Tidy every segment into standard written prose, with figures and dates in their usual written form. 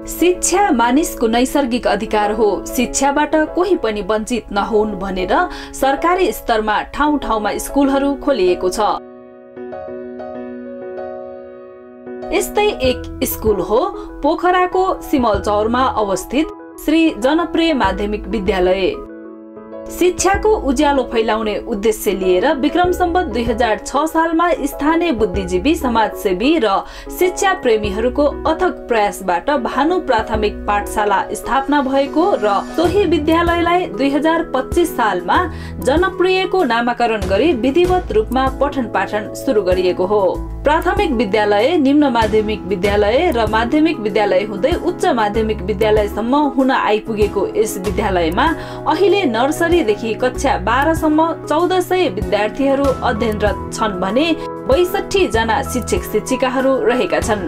शिक्षा मानिसको नैसर्गिक अधिकार हो। शिक्षाबाट कोही पनि वञ्चित नहुन् भनेर सरकारी स्तरमा ठाउँ ठाउँमा स्कुलहरू खोलिएको छ। यस्तै एक स्कुल हो पोखराको सिमलचौरमा अवस्थित श्री जनप्रिय माध्यमिक विद्यालय। शिक्षाको उज्यालो फैलाउने उद्देश्य लिएर विक्रम सम्वत 2006 सालमा स्थानीय बुद्धिजीवी, समाजसेवी र शिक्षा प्रेमीहरूको अथक प्रयासबाट भानु प्राथमिक पाठशाला स्थापना भएको र सोही विद्यालयलाई 2025 सालमा जनप्रियको नामाकरण गरी विधिवत रूपमा पठन पाठन सुरु गरिएको हो। प्राथमिक विद्यालय, निम्न माध्यमिक विद्यालय र माध्यमिक विद्यालय हुँदै उच्च माध्यमिक विद्यालयसम्म हुन आइपुगेको यस विद्यालयमा अहिले नर्सरीदेखि कक्षा 12 सम्म 1400 विद्यार्थीहरू अध्ययनरत छन् भने 62 जना शिक्षक शिक्षिकाहरू रहेका छन्।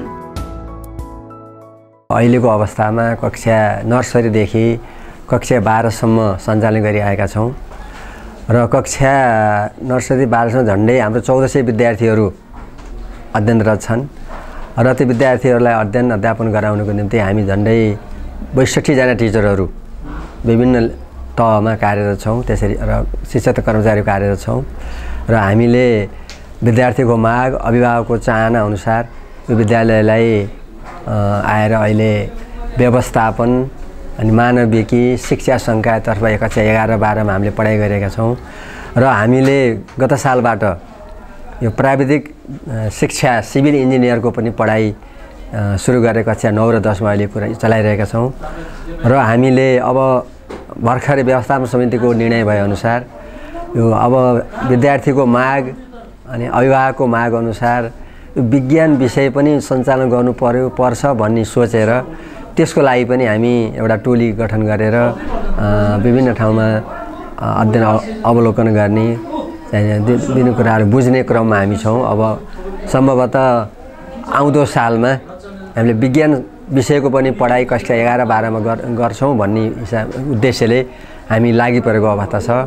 अहिलेको अवस्थामा कक्षा नर्सरीदेखि कक्षा 12 सम्म सञ्चालन गरिरहेका छौँ र कक्षा नर्सरी 12 सम्म झन्डै हाम्रो 1400 विद्यार्थीहरू अध्ययनरत छन् र ती विद्यार्थीहरूलाई अध्ययन अध्यापन गराउनको निम्ति हामी झन्डै 62 जना टिचरहरू विभिन्न तहमा कार्यरत छौँ। त्यसरी र शिक्षक कर्मचारी कार्यरत छौँ र हामीले विद्यार्थीको माग, अभिभावकको चाहना अनुसार यो विद्यालयलाई आएर अहिले व्यवस्थापन अनि मानविकी शिक्षा सङ्कायतर्फ कक्षा 11-12 मा हामीले पढाइ गरेका छौँ र हामीले गत सालबाट यो प्राविधिक शिक्षा सिभिल इन्जिनियरको पनि पढाइ सुरु गरेर कक्षा 9 र 10 मा अहिले पुरा चलाइरहेका छौँ र हामीले अब भर्खरै व्यवस्थापन समितिको निर्णय भएअनुसार यो अब विद्यार्थीको माग अनि अभिभावकको माग अनुसार विज्ञान विषय पनि सञ्चालन गर्नुपर्छ भन्ने सोचेर त्यसको लागि पनि हामी एउटा टोली गठन गरेर विभिन्न ठाउँमा अध्ययन अवलोकन गर्ने विभिन्न कुराहरू बुझ्ने क्रममा हामी छौँ। अब सम्भवतः आउँदो सालमा हामीले विज्ञान विषयको पनि पढाइ कक्षा 11-12 मा गर्छौँ भन्ने उद्देश्यले हामी लागि परेको अवस्था छ।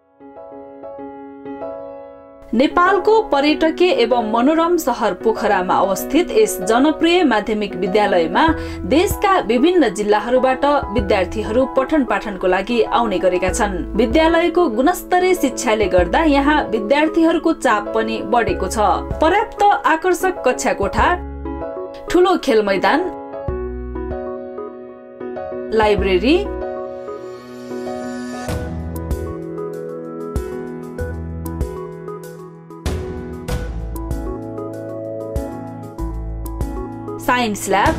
नेपालको पर्यटकीय एवं मनोरम सहर पोखरामा अवस्थित यस जनप्रिय माध्यमिक विद्यालयमा देशका विभिन्न जिल्लाहरूबाट विद्यार्थीहरू पठन पाठनको लागि आउने गरेका छन्। विद्यालयको गुणस्तरीय शिक्षाले गर्दा यहाँ विद्यार्थीहरूको चाप पनि बढेको छ। पर्याप्त आकर्षक कक्षा कोठा, ठूलो खेल मैदान, library, science lab,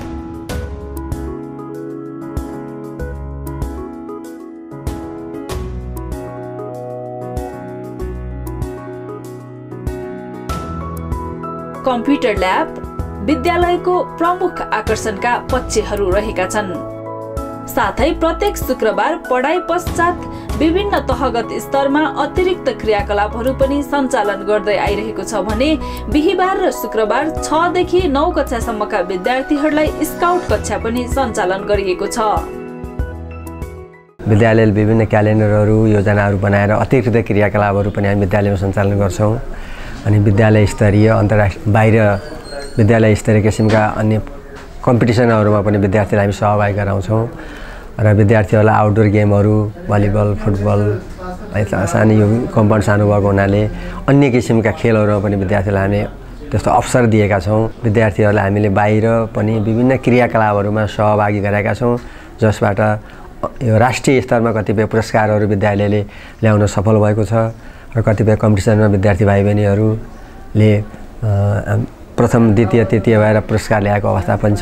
computer lab विद्यालयको प्रमुख आकर्षणका पक्षहरू रहेका छन्। साथै प्रत्येक शुक्रबार पढाइ पश्चात विभिन्न तहगत स्तरमा अतिरिक्त क्रियाकलापहरू पनि सञ्चालन गर्दै आइरहेको छ भने बिहीबार र शुक्रबार 6 देखि 9 कक्षासम्मका विद्यार्थीहरूलाई स्काउट कक्षा पनि सञ्चालन गरिएको छ। विद्यालयले विभिन्न क्यालेन्डरहरू, योजनाहरू बनाएर अतिरिक्त क्रियाकलापहरू पनि हामी विद्यालयमा सञ्चालन गर्छौँ अनि विद्यालय स्तरीय, अन्तर्राष्ट्रिय, बाहिर विद्यालय स्तरीय किसिमका अन्य कम्पिटिसनहरूमा पनि विद्यार्थीलाई हामी सहभागी गराउँछौँ र विद्यार्थीहरूलाई आउटडोर गेमहरू, भलिबल, फुटबल, सानो यो कम्पाउन्ड सानो भएको हुनाले अन्य किसिमका खेलहरूमा पनि विद्यार्थीलाई हामी त्यस्तो अवसर दिएका छौँ। विद्यार्थीहरूलाई हामीले बाहिर पनि विभिन्न क्रियाकलापहरूमा सहभागी गराएका छौँ जसबाट यो राष्ट्रिय स्तरमा कतिपय पुरस्कारहरू विद्यालयले ल्याउन सफल भएको छ र कतिपय कम्पिटिसनमा विद्यार्थी भाइ बहिनीहरूले प्रथम, द्वितीय, तृतीय भएर पुरस्कार ल्याएको अवस्था पनि छ।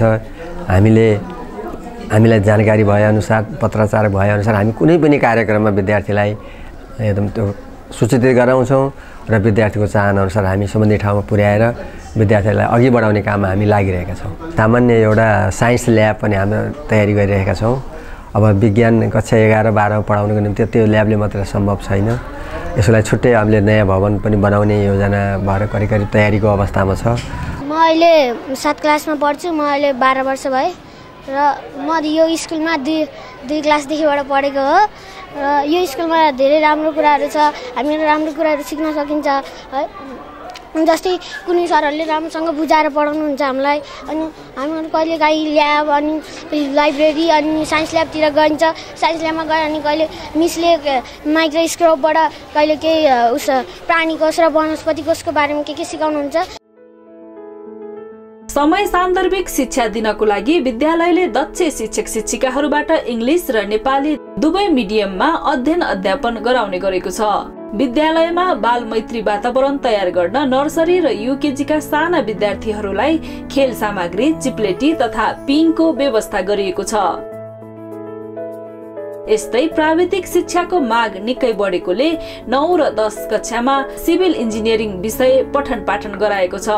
हामीलाई जानकारी भएअनुसार, पत्राचार भएअनुसार हामी कुनै पनि कार्यक्रममा विद्यार्थीलाई एकदम त्यो सूचित गराउँछौँ र विद्यार्थीको चाहनाअनुसार हामी सम्बन्धित ठाउँमा पुर्याएर विद्यार्थीहरूलाई अघि बढाउने काममा हामी लागिरहेका छौँ। सामान्य एउटा साइन्स ल्याब पनि हामी तयारी गरिरहेका छौँ। अब विज्ञान कक्षा 11-12 मा पढाउनको निम्ति त्यो ल्याबले मात्र सम्भव छैन। यसलाई छुट्टै हामीले नयाँ भवन पनि बनाउने योजना भएर करिब तयारीको अवस्थामा छ। म अहिले 7 क्लासमा पढ्छु। म अहिले 12 वर्ष भए र म यो स्कुलमा दुई क्लासदेखिबाट पढेको हो र यो स्कुलमा धेरै राम्रो कुराहरू छ। हामीले राम्रो कुराहरू सिक्न सकिन्छ है। जस्तै कुनै सरहरूले राम्रोसँग बुझाएर पढाउनुहुन्छ हामीलाई अनि हामीहरू कहिलेकाहीँ ल्याब अनि लाइब्रेरी अनि साइन्स ल्याबतिर गइन्छ। साइन्स ल्याबमा गयो अनि कहिले मिसले माइक्रोस्कोपबाट कहिले केही प्राणी कोष र वनस्पति कोषको बारेमा के सिकाउनुहुन्छ। समय सान्दर्भिक शिक्षा दिनको लागि विद्यालयले दक्ष शिक्षक शिक्षिकाहरूबाट इङ्ग्लिस र नेपाली दुवै मिडियममा अध्ययन अध्यापन गराउने गरेको छ। विद्यालयमा बाल मैत्री वातावरण तयार गर्न नर्सरी र युकेजीका साना विद्यार्थीहरूलाई खेल सामग्री, चिप्लेटी तथा पिङको व्यवस्था गरिएको छ। यस्तै प्राविधिक शिक्षाको माग निकै बढेकोले 9 र 10 कक्षामा सिभिल इन्जिनियरिङ विषय पठन पाठन गराएको छ।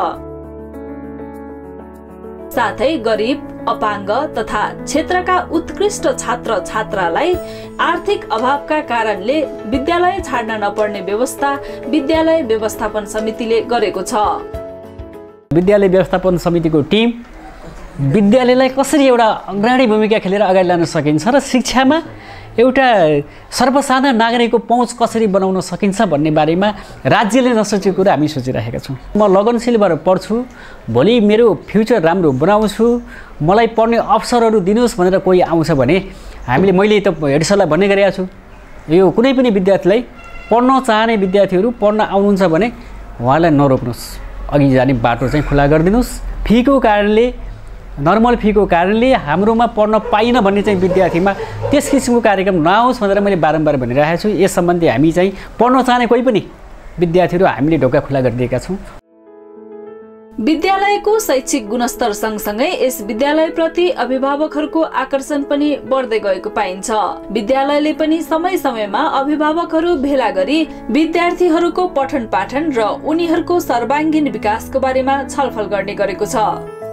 साथै गरिब, अपाङ्ग तथा क्षेत्रका उत्कृष्ट छात्र छात्रालाई आर्थिक अभावका कारणले विद्यालय छाड्न नपर्ने व्यवस्था विद्यालय व्यवस्थापन समितिले गरेको छ। विद्यालय व्यवस्थापन समितिको टिम विद्यालयलाई कसरी एउटा अग्रणी भूमिका खेलेर अगाडि लान सकिन्छ र शिक्षामा एउटा सर्वसाधारण नागरिकको पहुँच कसरी बनाउन सकिन्छ भन्ने बारेमा राज्यले नसोचेको कुरा हामी सोचिरहेका छौँ। म लगनशील भएर पढ्छु, भोलि मेरो फ्युचर राम्रो बनाउँछु, मलाई पढ्ने अवसरहरू दिनुहोस् भनेर कोही आउँछ भने मैले त हेड सरलाई भन्ने गरेका छु, यो कुनै पनि विद्यार्थीलाई पढ्न चाहने विद्यार्थीहरू पढ्न आउनुहुन्छ भने उहाँलाई नरोक्नुहोस्, अघि जाने बाटो चाहिँ खुला गरिदिनुहोस्। फीको कारणले नर्मल फीको कारणले हाम्रोमा पढ्न पाइन भन्ने चाहिँ विद्यार्थीमा त्यस किसिमको कार्यक्रम नआओस् भनेर मैले बारम्बार भनिरहेको छु। यस सम्बन्धी हामी चाहिँ पढ्न चाहने कोही पनि विद्यार्थीहरू हामीले ढोका खुला गरिदिएका छौँ। विद्यालयको शैक्षिक गुणस्तर सँगसँगै यस विद्यालयप्रति अभिभावकहरूको आकर्षण पनि बढ्दै गएको पाइन्छ। विद्यालयले पनि समय समयमा अभिभावकहरू भेला गरी विद्यार्थीहरूको पठन पाठन र उनीहरूको सर्वाङ्गीण विकासको बारेमा छलफल गर्ने गरेको छ।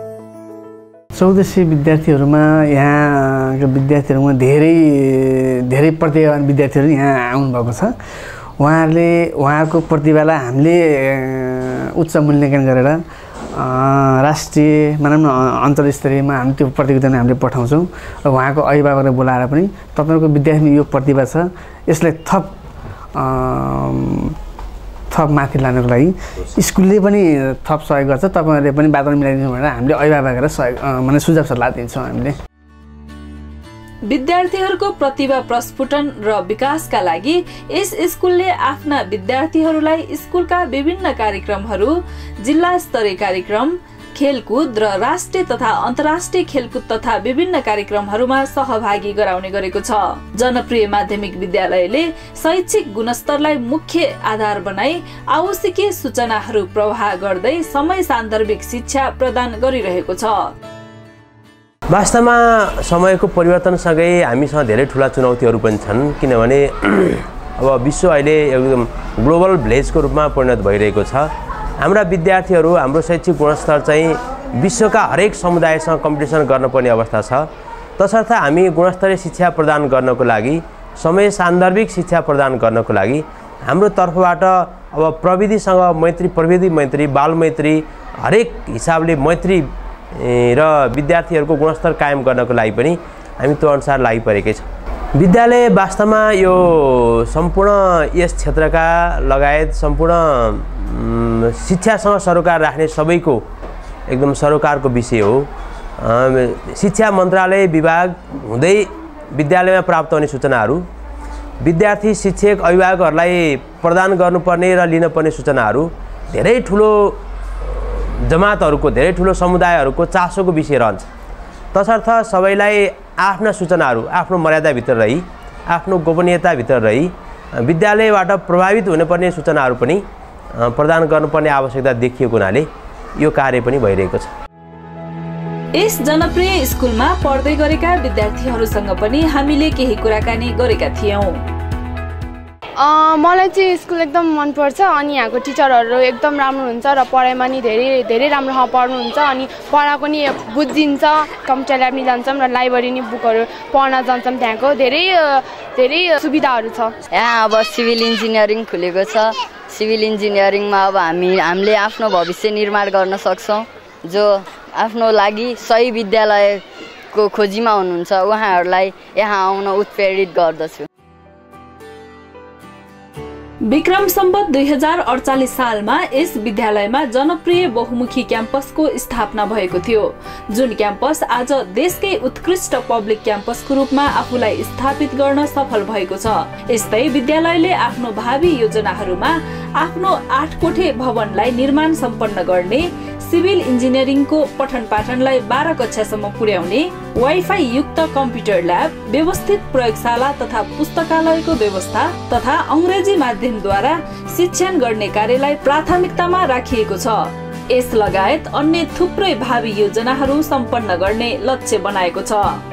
1400 विद्यार्थीहरूमा यहाँका विद्यार्थीहरूमा धेरै प्रतिभावान विद्यार्थीहरू यहाँ आउनुभएको छ। उहाँहरूको प्रतिभालाई हामीले उच्च मूल्याङ्कन गरेर राष्ट्रिय भनौँ न अन्तर्स्तरीयमा हामी त्यो प्रतियोगितामा हामीले पठाउँछौँ र उहाँको अभिभावकलाई बोलाएर पनि तपाईँहरूको विद्यार्थीमा यो प्रतिभा छ, यसलाई थप माथि लानको लागि स्कुलले पनि थप सहयोग गर्छ, तपाईँहरूले पनि वातावरण मिलाइदिनु भनेर हामीले अभिभावकहरूलाई सहयोग सुझाव सल्लाह दिन्छौँ। हामीले विद्यार्थीहरूको प्रतिभा प्रस्फुटन र विकासका लागि यस स्कुलले आफ्ना विद्यार्थीहरूलाई स्कुलका विभिन्न कार्यक्रमहरू, जिल्ला स्तरीय कार्यक्रम, खेलकुद र राष्ट्रिय तथा अन्तर्राष्ट्रिय खेलकुद तथा विभिन्न कार्यक्रमहरूमा सहभागी गराउने गरेको छ। जनप्रिय माध्यमिक विद्यालयले शैक्षिक गुणस्तरलाई मुख्य आधार बनाई आवश्यक सूचनाहरू प्रवाह गर्दै समय सान्दर्भिक शिक्षा प्रदान गरिरहेको छ। वास्तवमा समयको परिवर्तनसँगै हामीसँग धेरै ठुला चुनौतीहरू पनि छन्, किनभने अब विश्व अहिले एकदम ग्लोबल भिलेजको रूपमा परिणत भइरहेको छ। हाम्रा विद्यार्थीहरू हाम्रो शैक्षिक गुणस्तर चाहिँ विश्वका हरेक समुदायसँग कम्पिटिसन गर्नुपर्ने अवस्था छ। तसर्थ हामी गुणस्तरीय शिक्षा प्रदान गर्नको लागि, समय सान्दर्भिक शिक्षा प्रदान गर्नको लागि हाम्रो तर्फबाट अब प्रविधिसँग मैत्री, प्रविधि मैत्री, बाल मैत्री, हरेक हिसाबले मैत्री र विद्यार्थीहरूको गुणस्तर कायम गर्नको लागि पनि हामी त्यो अनुसार लागिपरेकै छौँ। विद्यालय वास्तवमा यो सम्पूर्ण यस क्षेत्रका लगायत सम्पूर्ण शिक्षासँग सरोकार राख्ने सबैको एकदम सरोकारको विषय हो। शिक्षा मन्त्रालय विभाग हुँदै विद्यालयमा प्राप्त हुने सूचनाहरू, विद्यार्थी शिक्षक अभिभावकहरूलाई प्रदान गर्नुपर्ने र लिनुपर्ने सूचनाहरू धेरै ठुलो जमातहरूको, धेरै ठुलो समुदायहरूको चासोको विषय रहन्छ। तसर्थ सबैलाई आफ्ना सूचनाहरू आफ्नो मर्यादाभित्र रही, आफ्नो गोपनीयताभित्र रही विद्यालयबाट प्रभावित हुनुपर्ने सूचनाहरू पनि प्रदान गर्नुपर्ने आवश्यकता देखिएको हुनाले यो कार्य पनि भइरहेको छ। यस जनप्रिय स्कुलमा पढ्दै गरेका विद्यार्थीहरूसँग पनि हामीले केही कुराकानी गरेका थियौँ। मलाई चाहिँ स्कुल एकदम मनपर्छ अनि यहाँको टिचरहरू एकदम राम्रो हुन्छ र पढाइमा नि धेरै राम्रोसँग पढ्नुहुन्छ अनि पढाएको नि बुझिन्छ। कम्प्युटर ल्याब नि जान्छौँ र लाइब्रेरी नि बुकहरू पढ्न जान्छौँ। त्यहाँको धेरै सुविधाहरू छ। यहाँ अब सिभिल इन्जिनियरिङ खुलेको छ। सिभिल इन्जिनियरिङमा अब हामीले आफ्नो भविष्य निर्माण गर्न सक्छौँ। जो आफ्नो लागि सही विद्यालयको खोजीमा हुनुहुन्छ उहाँहरूलाई यहाँ आउन उत्प्रेरित गर्दछु। विक्रम सम्वत 2048 सालमा यस विद्यालयमा जनप्रिय बहुमुखी क्याम्पसको स्थापना भएको थियो, जुन क्याम्पस आज देशकै उत्कृष्ट पब्लिक क्याम्पसको रूपमा आफूलाई स्थापित गर्न सफल भएको छ। यस्तै विद्यालयले आफ्नो भावी योजनाहरूमा आफ्नो 8 कोठे भवनलाई निर्माण सम्पन्न गर्ने, सिभिल इन्जिनियरिङको पठन पाठनलाई 12 कक्षासम्म पुर्याउने, वाइफाई युक्त कम्प्युटर ल्याब, व्यवस्थित प्रयोगशाला तथा पुस्तकालयको व्यवस्था तथा अंग्रेजी माध्यमद्वारा शिक्षण गर्ने कार्यलाई प्राथमिकतामा राखिएको छ। यस लगायत अन्य थुप्रै भावी योजनाहरू सम्पन्न गर्ने लक्ष्य बनाएको छ।